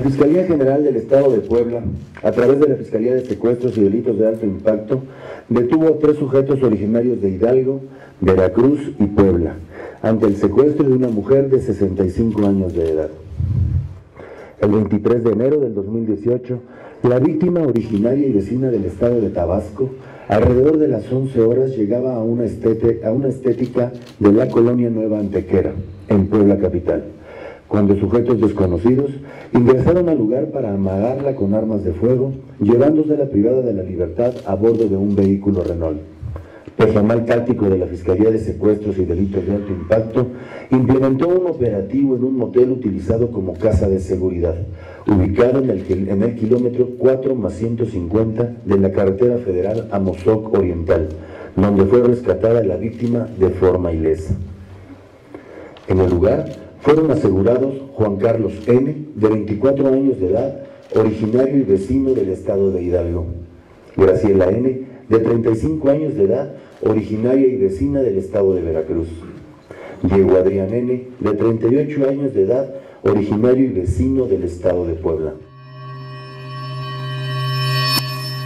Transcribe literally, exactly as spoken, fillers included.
Fiscalía General del Estado de Puebla, a través de la Fiscalía de Secuestros y Delitos de Alto Impacto, detuvo a tres sujetos originarios de Hidalgo, Veracruz y Puebla, ante el secuestro de una mujer de sesenta y cinco años de edad. El veintitrés de enero del dos mil dieciocho, la víctima, originaria y vecina del estado de Tabasco, alrededor de las once horas llegaba a una, estete, a una estética de la colonia Nueva Antequera, en Puebla capital, cuando sujetos desconocidos ingresaron al lugar para amagarla con armas de fuego, llevándosela privada de la libertad a bordo de un vehículo Renault. Personal táctico de la Fiscalía de Secuestros y Delitos de Alto Impacto implementó un operativo en un motel utilizado como casa de seguridad, ubicado en el, en el kilómetro cuatro más ciento cincuenta de la carretera federal Amozoc Oriental, donde fue rescatada la víctima de forma ilesa. En el lugar fueron asegurados Juan Carlos N., de veinticuatro años de edad, originario y vecino del estado de Hidalgo; Graciela N., de treinta y cinco años de edad, originaria y vecina del estado de Veracruz; Diego Adrián N., de treinta y ocho años de edad, originario y vecino del estado de Puebla.